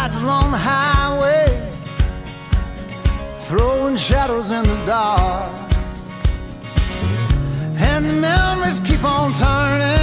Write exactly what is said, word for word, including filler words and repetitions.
rides along the highway, throwing shadows in the dark, and the memories keep on turning.